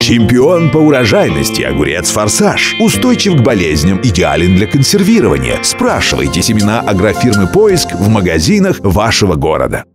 Чемпион по урожайности огурец «Форсаж». Устойчив к болезням, идеален для консервирования. Спрашивайте семена агрофирмы «Поиск» в магазинах вашего города.